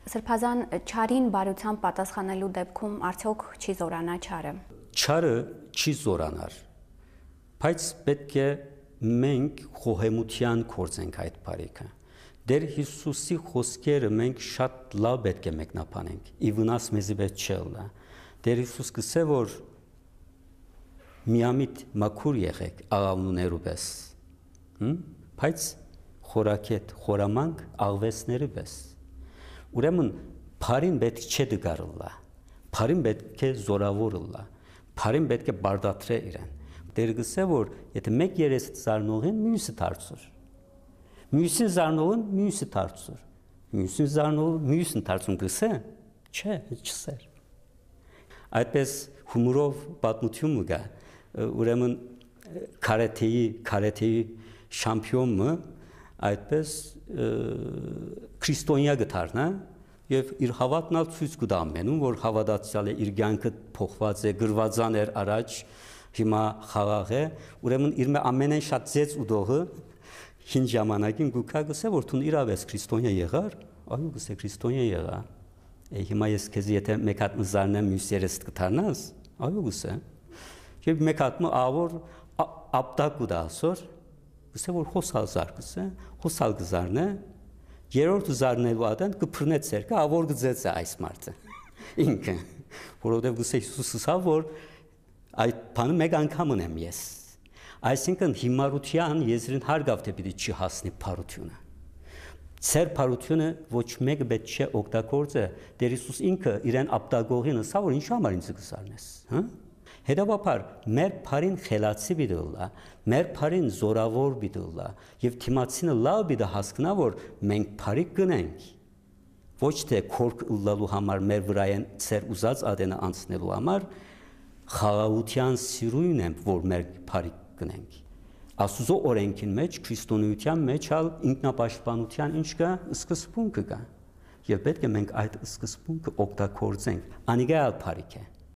Սրբազան չարին բարությամբ պատասխանելու դեպքում արդյոք չի զորանա չարը։ Չարը չի զորանար, բայց պետք է մենք խոհեմության կործենք այդ բարիքը։ Դեր Հիսուսի խոսքերը մենք շատ լավ պետք է մեկնաբանենք, ի վնաս մեզի պետք չելա։ Դեր Հիսուս կսե որ միամիտ մաքուր եղեք աղավնուներու պես, բայց խորակետ, խորամանկ աղվեսների պես։ Ուրեմն բարին պետք չէ դգարլա, բարին պետք է զորավորլա, բարին պետք է բարդատրե իրեն։ Դեր գսե որ եթե մեկ երեսը զարնողին մյուսը դարձուր, մյուսին զարնողին մյուսը դարձուր, մյուսին զարնողին մյուսին դարձուն գսե, չէ, չսեր։ Այդպես հումորով պատմություն կա, ուրեմն կարեթեի շամպիոնը այդպես քրիստոնյա գտարնա եւ իր հավատնալ ցույց կտա ամենում որ հավատացյալ է իր կյանքը փոխված է գրվածան էր առաջ հիմա խաղաղ է ուրեմն իր ամենեն շատ ծեց ուդողը հին ժամանակին գուքա գսե որ դու իրավես քրիստոնյա եղար այո գսե քրիստոնյա եղա հիմա ես քեզ եթե մեկ հատ մզարնեմ մյուս երես կթարնաս այո գսե եւ մեկ հատ ավոր ապտակ ու դասոր գսե որ խոսալ զարգսե խոսալ գզարնե երրորդ զարնելու ադան կփռնե ցերկը ավոր գծեց այս մարդը ինքը որովհետեւ գսե Հիսուսը ասա որ այդ բանը մեկ անգամ ունեմ ես այսինքն հիմարության եզրին հարգավ թե պիտի չի հասնի փարությունը ցեր փարությունը ոչ մեկը պետք չէ օգտագործե Տեր Հիսուս ինքը իրեն ապտագողին ասա որ ինչ համար ինձ կսարնես հա Հետևաբար մեր բարին խելացի բիդլա, մեր բարին զորավոր բիդլա եւ թիմացինը լավ բիդը հասկնա որ մենք բարի գնենք ոչ թե քորք ուլալու համար մեր վրայեն ծեր ուզած ադենը անցնելու համար խաղաղության սիրույն եմ որ մեր բարի գնենք Աստուծո օրենքին մեջ քրիստոնեության մեջ ալ ինքնապաշտպանության ինչ կա սկզբունքը կա եւ պետք է մենք այդ սկզբունքը օգտագործենք անիգալ բարիք է